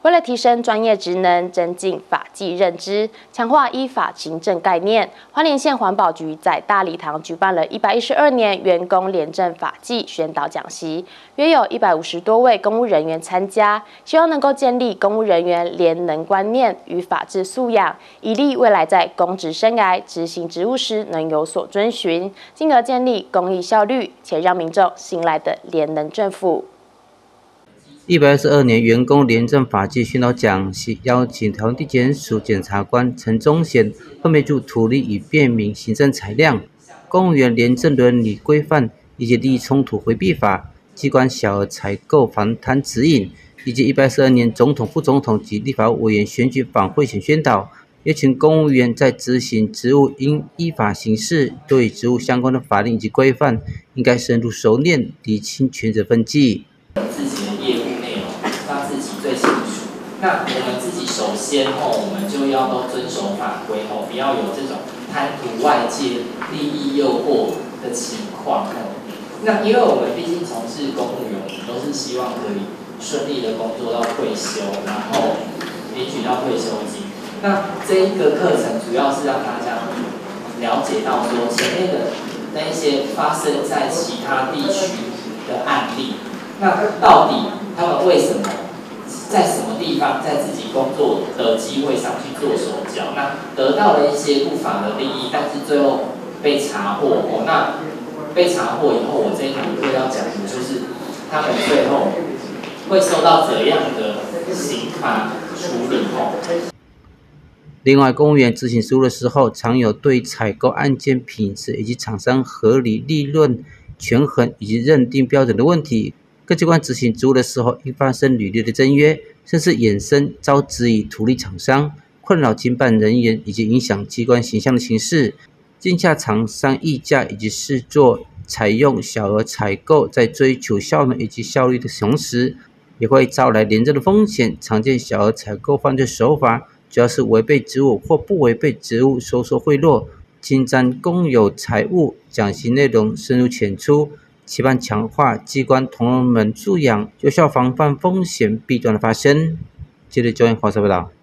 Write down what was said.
为了提升专业职能，增进法纪认知，强化依法行政概念，花莲县环保局在大礼堂举办了112年员工廉政法纪宣导讲习，约有150多位公务人员参加，希望能够建立公务人员廉能观念与法治素养，以利未来在公职生涯执行职务时能有所遵循，进而建立公益效率且让民众信赖的廉能政府。 122年员工廉政法纪宣导讲习，邀请台湾地检署检察官陈宗贤分别就土地与便民行政裁量、公务员廉政伦理规范以及利益冲突回避法、机关小额采购防贪指引，以及112年总统、副总统及立法委员选举反贿选宣导，邀请公务员在执行职务应依法行事，对职务相关的法令以及规范，应该深入熟练，厘清权责分际。 自己的业务内容让自己最清楚。那我们自己首先我们就要都遵守法规不要有这种贪图外界利益诱惑的情况那因为我们毕竟从事公务员，我们都是希望可以顺利的工作到退休，然后领取到退休金。那这一个课程主要是让大家了解到说前面的那一些发生在其他地区的案例。那到底他们为什么在什么地方在自己工作的机会上去做手脚？那得到了一些不法的利益，但是最后被查获那被查获以后，我这一堂课要讲的就是他们最后会受到怎样的刑罚处理另外，公务员执行职务的时候，常有对采购案件品质以及厂商合理利润权衡以及认定标准的问题。各机关执行职务的时候，易发生履历的增约，甚至衍生遭质疑图利厂商、困扰经办人员以及影响机关形象的情势。竞价厂商议价以及视作采用小额采购，在追求效能以及效率的同时，也会招来廉政的风险。常见小额采购犯罪手法，主要是违背职务或不违背职务收受贿赂、侵占公有财物。讲习内容深入浅出，期盼强化机关同仁们素养，有效防范风险弊端的发生。接着，焦点华社报道。